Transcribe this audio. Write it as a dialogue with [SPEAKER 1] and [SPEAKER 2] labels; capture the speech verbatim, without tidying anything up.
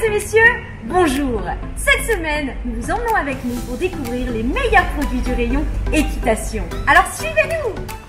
[SPEAKER 1] Mesdames et messieurs, bonjour. Cette semaine, nous vous emmenons avec nous pour découvrir les meilleurs produits du rayon équitation. Alors suivez-nous.